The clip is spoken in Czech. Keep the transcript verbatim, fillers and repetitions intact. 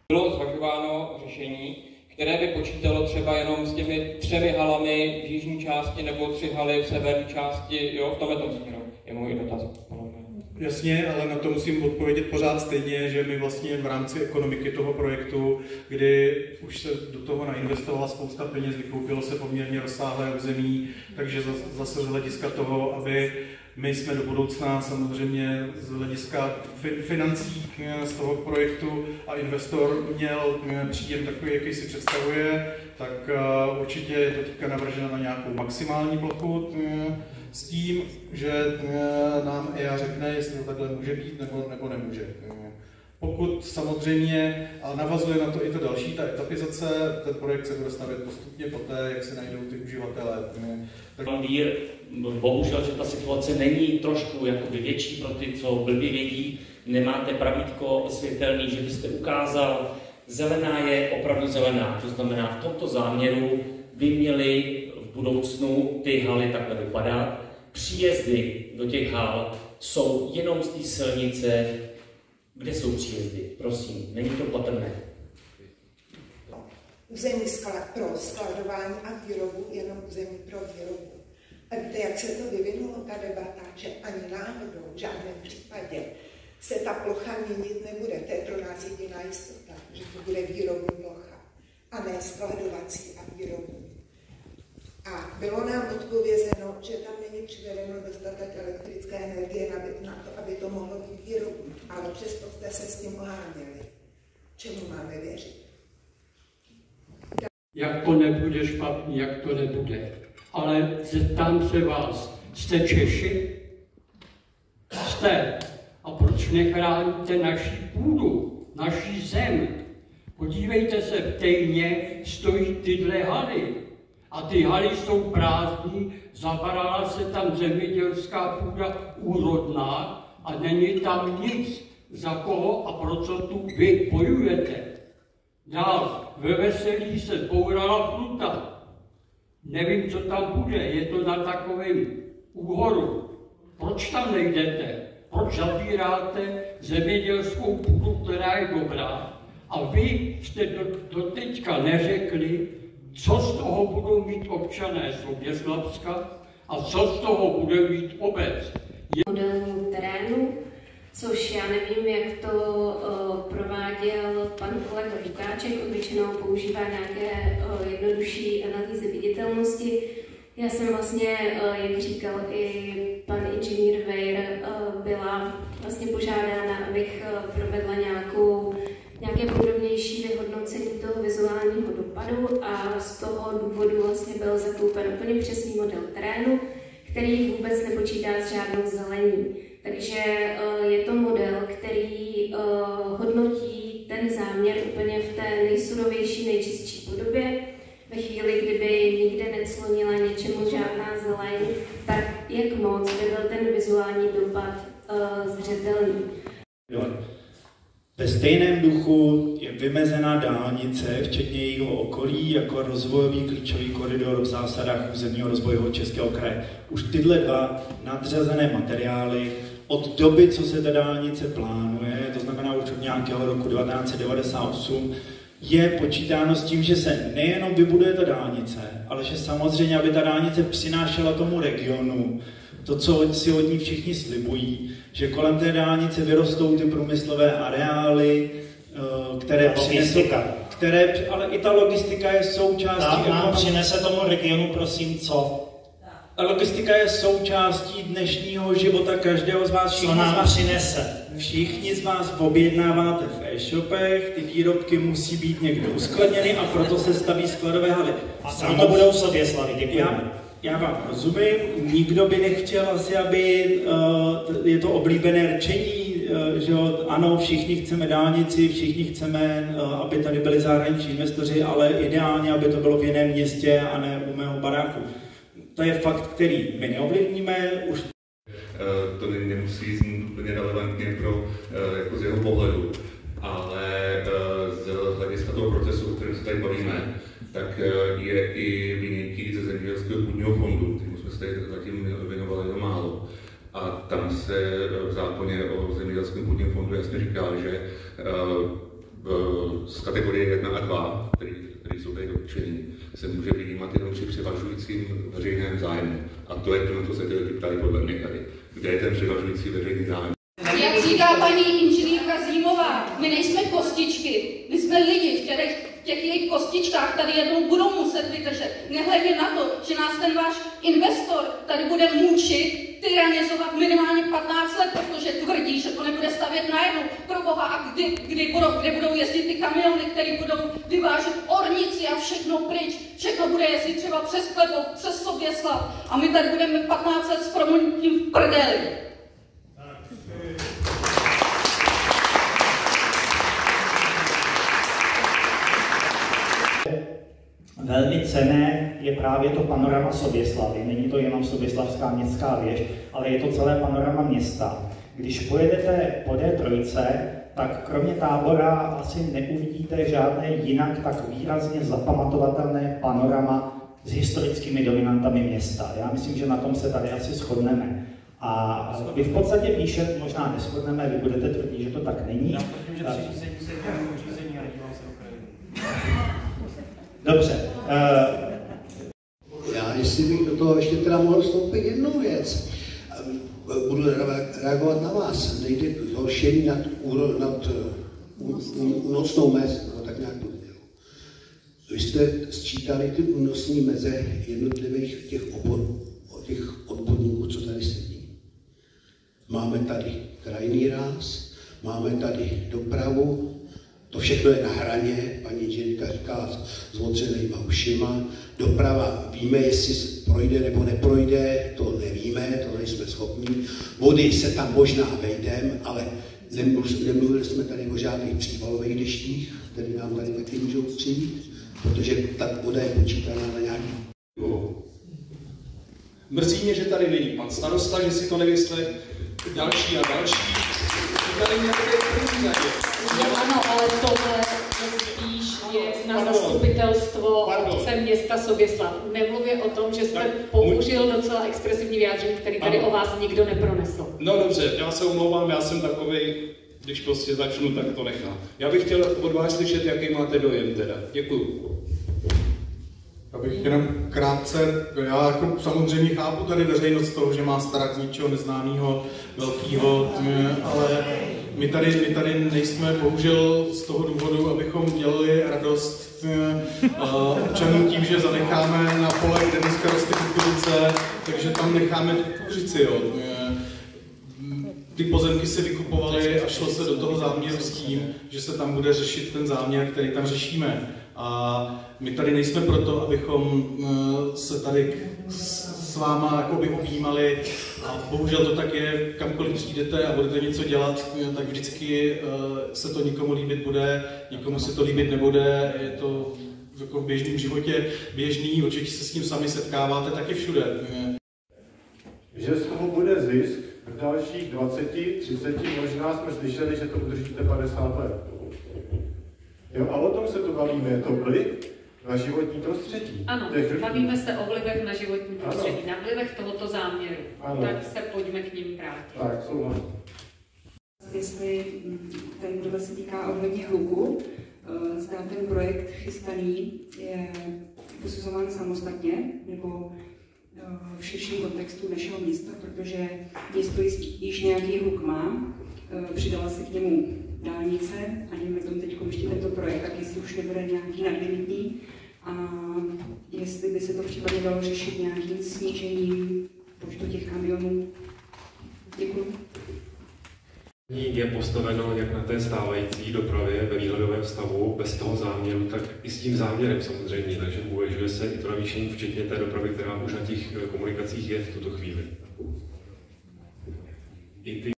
Bylo zvažováno řešení, které by počítalo třeba jenom s těmi třemi halami v jižní části nebo tři haly v severní části, jo, v tomhle směru je můj dotaz. Jasně, ale na to musím odpovědět pořád stejně, že my vlastně v rámci ekonomiky toho projektu, kdy už se do toho nainvestovala spousta peněz, vykoupilo se poměrně rozsáhlé území, takže zase z hlediska toho, aby my jsme do budoucna samozřejmě z hlediska financí z toho projektu a investor měl příjem takový, jaký si představuje, tak určitě je to teďka navrženo na nějakou maximální plochu s tím, že nám E I A řekne, jestli to takhle může být nebo, nebo nemůže. Pokud samozřejmě, a navazuje na to i to další, ta etapizace, ten projekt se bude stavět postupně poté, jak se najdou ty uživatelé. Tak... Ví, bohužel, že ta situace není trošku jakoby větší pro ty, co blbě vědí, nemáte pravítko světelný, že byste ukázal, zelená je opravdu zelená. To znamená, v tomto záměru by měly v budoucnu ty haly takhle vypadat. Příjezdy do těch hal jsou jenom z té silnice. Kde jsou příjezdy? Prosím, není to patrné. Území sklad pro skladování a výrobu, jenom území pro výrobu. A víte, jak se to vyvinulo, ta debata, že ani náhodou v žádném případě se ta plocha měnit nebude. To je pro nás jediná jistota, že to bude výrobní plocha a ne skladovací a výrobní. A bylo nám odpovězeno, že tam není přivedeno dostatek elektrické energie na to, aby to mohlo být výrobní. Ale přesto jste se s tím oháněli. Čemu máme věřit? Jak to nebude špatný, jak to nebude. Ale zeptám se vás, jste Češi? Jste. A proč nechráníte naši půdu, naši zem? Podívejte se, v Tejně stojí tyhle haly. A ty haly jsou prázdní, zabrala se tam zemědělská půda úrodná a není tam nic. Za koho a pro co tu vy bojujete? Dál, ve Veselí se bourala pruta. Nevím, co tam bude, je to na takovém úhoru. Proč tam nejdete? Proč zabíráte zemědělskou půdu, která je dobrá? A vy jste do, do teďka neřekli, co z toho budou mít občané Soběslabska a co z toho bude mít obec. Modelů terénu, což já nevím, jak to uh, prováděl pan kolega Lukáček, on většinou používá nějaké uh, jednodušší analýzy viditelnosti. Já jsem vlastně, uh, jak říkal i pan inženýr Vejr, uh, byla vlastně požádána, abych uh, provedla nějakou nějaké podrobnější vyhodnocení toho vizuálního dopadu a z toho důvodu vlastně byl zakoupen úplně přesný model terénu, který vůbec nepočítá s žádnou zelení. Takže je to model, který hodnotí ten záměr úplně v té nejsurovější, nejčistší podobě. Ve chvíli, kdyby nikde neclonila něčemu žádná zeleň, tak jak moc by byl ten vizuální dopad zřetelný. Ve stejném duchu je vymezená dálnice, včetně jejího okolí, jako rozvojový klíčový koridor v zásadách územního rozvojového Českého kraje. Už tyhle dva nadřazené materiály od doby, co se ta dálnice plánuje, to znamená už od nějakého roku devatenáct set devadesát osm, je počítáno s tím, že se nejenom vybuduje ta dálnice, ale že samozřejmě, aby ta dálnice přinášela tomu regionu to, co si od ní všichni slibují, že kolem té dálnice vyrostou ty průmyslové areály, které přinesou, které, ale i ta logistika je součástí... Nám přinese tomu regionu, prosím, co? Logistika je součástí dnešního života každého z vás. Co nám přinese? Všichni z vás objednáváte v e-shopech, ty výrobky musí být někde uskladněny a proto se staví skladové haly. A tam to budou v Soběslavi, děkuji. Já, já vám rozumím, nikdo by nechtěl asi, aby, uh, je to oblíbené rčení, uh, že ano, všichni chceme dálnici, všichni chceme, uh, aby tady byli zahraniční investoři, ale ideálně, aby to bylo v jiném městě a ne u mého baráku. To je fakt, který my neovlivníme. Už to nemusí znít úplně relevantně pro, jako z jeho pohledu, ale z hlediska toho procesu, o kterém se tady bavíme, tak je i vynětí ze zemědělského půdního fondu, kterému jsme se tady zatím věnovali jenom málo. A tam se v zákoně o zemědělském půdním fondu jasně říká, že z kategorie jedna a dva, které jsou tady dotčený, se může vyjímat jenom při převažujícím veřejném zájmu. A to je to, co se ty lidi ptají podle mě tady. Kde je ten převažující veřejný zájem? Jak říká paní inženýrka Zímová, my nejsme kostičky, my jsme lidi v těch, v těch jejich kostičkách tady jednou budou muset vydržet. Nehledě na to, že nás ten váš investor tady bude mučit, tyranizovat minimálně patnáct let, protože tvrdí, že to nebude stavět najednou. Pro boha, a kdy, kdy budou, kde budou jezdit ty kamiony, které budou vyvážet ornici a všechno pryč. Všechno bude jezdit třeba přes Klepov, přes Soběslav a my tady budeme patnáct let s proměnutím v prdeli. Velmi cenné je právě to panorama Soběslavy. Není to jenom Soběslavská městská věž, ale je to celé panorama města. Když pojedete po D tři, tak kromě Tábora asi neuvidíte žádné jinak tak výrazně zapamatovatelné panorama s historickými dominantami města. Já myslím, že na tom se tady asi shodneme. A vy v podstatě píšete, možná neshodneme, vy budete tvrdit, že to tak není. Já tvrdím, že při řízení se jde o řízení a nedívám se do krajiny. Dobře. Uh... Já, jestli bych do toho ještě teda mohl vstoupit jednu věc. Budu reagovat na vás. Nejde k zhoršení nad, nad únosnou mez, no, tak nějak to dělo. Vy jste sčítali ty únosní meze jednotlivých těch, obor, těch odborníků, co tady sedí. Máme tady krajinný ráz, máme tady dopravu, to všechno je na hraně, paní inženýrka říká s otřenýma ušima. Doprava, víme, jestli projde nebo neprojde, to nevíme, to nejsme schopni. Vody se tam možná vejdem, ale nemluvili jsme tady o žádných přívalových deštích, které nám tady taky můžou přijít, protože ta voda je počítaná na nějaký... Mrzí mě, že tady není pan starosta, že si to nevysle další a další. Tady nějaké první řadě. No ano, ale tohle je spíš věc na zastupitelstvo obce města Soběslav. Nemluvě o tom, že jste použil docela expresivní vyjádření, který tady ano. O vás nikdo nepronesl. No dobře, já se omlouvám, já jsem takovej, když prostě začnu, tak to nechám. Já bych chtěl od vás slyšet, jaký máte dojem teda. Děkuju. Já bych jenom krátce, já jako samozřejmě chápu tady veřejnost toho, že má strach z něčeho neznámého, velkého, ale my tady, my tady nejsme bohužel z toho důvodu, abychom dělali radost uh, občanům tím, že zanecháme na pole, kde dneska roste kukuřice, takže tam necháme kukuřici, jo. Ty pozemky se vykupovaly a šlo se do toho záměru s tím, že se tam bude řešit ten záměr, který tam řešíme. A my tady nejsme proto, abychom se tady s váma jakoby objímali a bohužel to tak je, kamkoliv přijdete a budete něco dělat, tak vždycky se to někomu líbit bude, někomu se to líbit nebude, je to jako v běžném životě běžný, určitě se s tím sami setkáváte taky všude. Že z toho bude zisk v dalších dvaceti, třiceti, možná jsme slyšeli, že to udržíte padesát let. Jo, a o tom se tu bavíme, je to vliv na životní prostředí. Ano, bavíme se o vlivech na životní prostředí, ano. Na vlivech tohoto záměru. Ano. Tak se pojďme k ním vrátit. Tak, souhlasím. Jestli ten, kdo se týká ohledně hluku, zda ten projekt chystaný je posuzován samostatně, nebo v širším kontextu našeho města, protože město již nějaký hluk má, přidala se k němu dálnice a dejme tomu teď ještě tento projekt, tak jestli už nebude nějaký nadlimitní a jestli by se to případně dalo řešit nějakým snížením počtu těch kamionů. Děkuji. Je postaveno jak na té stávající dopravě ve výhledovém stavu, bez toho záměru, tak i s tím záměrem samozřejmě, takže uvažuje se i to navýšení, včetně té dopravy, která už na těch komunikacích je v tuto chvíli. I ty